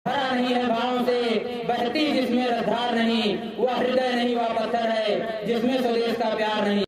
भरा नहीं है भावों से, बहती जिसमें रसधार नहीं, वह हृदय नहीं वह पत्थर है जिसमें स्वदेश का प्यार नहीं।